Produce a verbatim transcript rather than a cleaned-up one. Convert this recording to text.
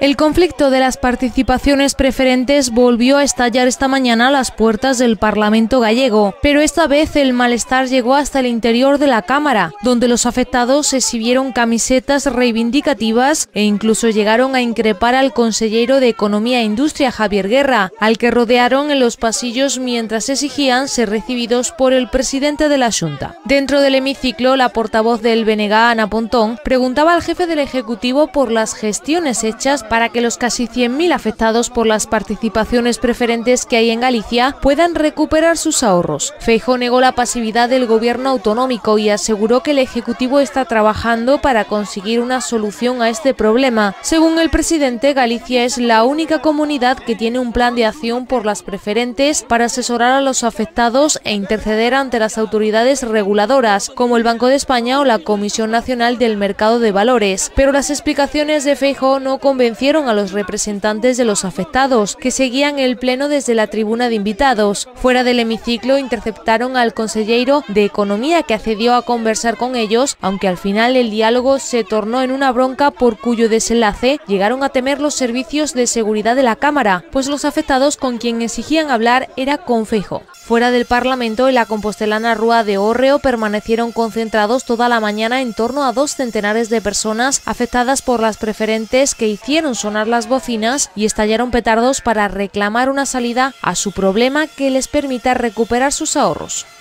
El conflicto de las participaciones preferentes volvió a estallar esta mañana a las puertas del Parlamento gallego, pero esta vez el malestar llegó hasta el interior de la Cámara, donde los afectados exhibieron camisetas reivindicativas e incluso llegaron a increpar al consellero de Economía e Industria, Javier Guerra, al que rodearon en los pasillos mientras exigían ser recibidos por el presidente de la Xunta. Dentro del hemiciclo, la portavoz del B N G, Ana Pontón, preguntaba al jefe del Ejecutivo por las gestiones hechas para que los casi cien mil afectados por las participaciones preferentes que hay en Galicia puedan recuperar sus ahorros. Feijóo negó la pasividad del gobierno autonómico y aseguró que el Ejecutivo está trabajando para conseguir una solución a este problema. Según el presidente, Galicia es la única comunidad que tiene un plan de acción por las preferentes para asesorar a los afectados e interceder ante las autoridades reguladoras, como el Banco de España o la Comisión Nacional del Mercado de Valores. Pero las explicaciones de Feijóo no convencieron a los representantes de los afectados, que seguían el pleno desde la tribuna de invitados. Fuera del hemiciclo interceptaron al consejero de Economía, que accedió a conversar con ellos, aunque al final el diálogo se tornó en una bronca por cuyo desenlace llegaron a temer los servicios de seguridad de la Cámara, pues los afectados con quien exigían hablar era con Feijóo. Fuera del Parlamento, en la compostelana Rúa de Hórreo permanecieron concentrados toda la mañana en torno a dos centenares de personas afectadas por las preferentes, que hicieron sonar las bocinas y estallaron petardos para reclamar una salida a su problema que les permita recuperar sus ahorros.